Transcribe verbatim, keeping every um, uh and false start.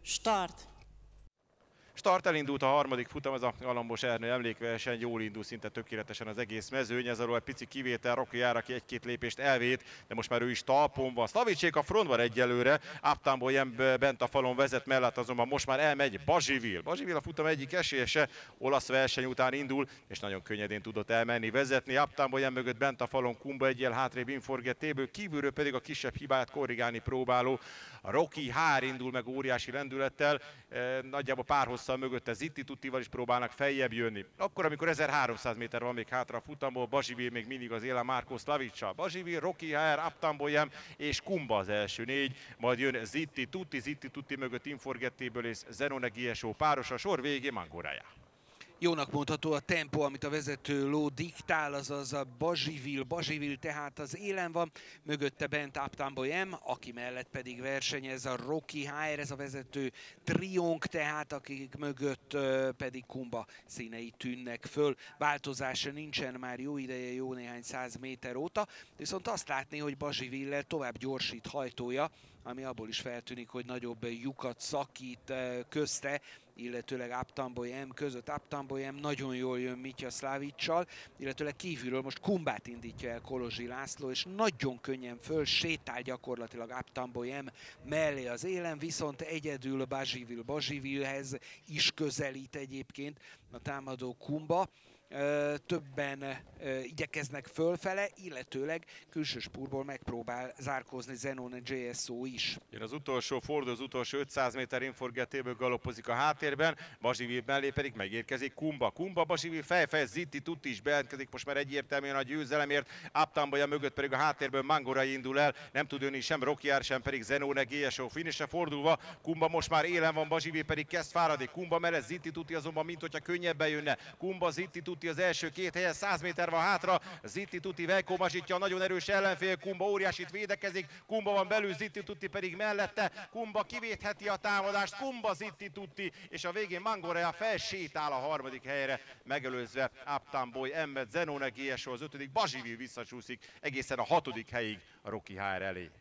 Start! Start, elindult a harmadik futam, ez a Galambos Ernő emlékverseny, jól indul szinte tökéletesen az egész mezőny, ez alól egy pici kivétel, Rocky jár, aki egy-két lépést elvét, de most már ő is talpon van. Szlavicsék a frontban egyelőre, Aptamboyem bent a falon vezet, mellett azonban most már elmegy Bazsivil. Bazsivil a futam egyik esélyese, olasz verseny után indul, és nagyon könnyedén tudott elmenni, vezetni. Aptamboyem mögött bent a falon Kumba egyel, hátrébb Inforgettéből, kívülről pedig a kisebb hibát korrigálni próbáló a Rocky Hár indul meg óriási lendülettel, nagyjából pár hosszal mögötte Zitti Tuttival is próbálnak feljebb jönni. Akkor, amikor ezerháromszáz méter van még hátra a futamból, Bazsivil még mindig az élen Marco Slavicsal. Bazsivil, Rocky Hár, Aptamboyem és Kumba az első négy, majd jön Zitti Tutti, Zitti Tutti mögött Inforgettéből és Zenone Giesó páros, a sor végén Mangoreja. Jónak mondható a tempó, amit a vezető ló diktál, azaz a Bazsivil. Bazsivil tehát az élen van, mögötte bent Aptamboyem, aki mellett pedig versenyez a Rocky Hár, ez a vezető triónk, tehát akik mögött pedig Kumba színei tűnnek föl. Változása nincsen már jó ideje, jó néhány száz méter óta, viszont azt látni, hogy Bazsivillel tovább gyorsít hajtója, ami abból is feltűnik, hogy nagyobb lyukat szakít közte, illetőleg Aptamboyem között. Aptamboyem nagyon jól jön Mitja Slavicsal, illetőleg kívülről most Kumbát indítja el Kolozsi László, és nagyon könnyen föl sétál gyakorlatilag Aptamboyem mellé az élen, viszont egyedül Bazsivil. Bazsivilhez is közelít egyébként a támadó Kumba. Többen igyekeznek fölfele, illetőleg külső spúrból megpróbál zárkózni Zenone Giesó is. Jön az utolsó forduló, az utolsó ötszáz méter, Inforgettéből galoppozik a háttérben, Bazsivil mellé pedig megérkezik Kumba. Kumba, Bazsivil fejfej, Zitti Tutti is bejelentkezik most már egyértelműen a győzelemért, Aptamboyem mögött pedig a háttérből Mangoreja indul el, nem tud jönni sem Rocky Hár, sem pedig Zenone Giesó. Finisre fordulva, Kumba most már élen van, Bazsivil pedig kezd fáradni. Kumba mellett Zitti Tutti azonban, mint hogyha könnyebben jönne. Kumba, Zitti Tutti az első két helyen, száz méter van hátra, Zitti Tutti vejkomasítja, nagyon erős ellenfél, Kumba óriásit védekezik, Kumba van belül, Zitti Tutti pedig mellette, Kumba kivétheti a támadást, Kumba, Zitti Tutti, és a végén Mangoreja felsétál a harmadik helyre, megelőzve Aptamboyem, Zenone Giesó az ötödik, Bazsivil visszacsúszik egészen a hatodik helyig a Rocky Hár elé.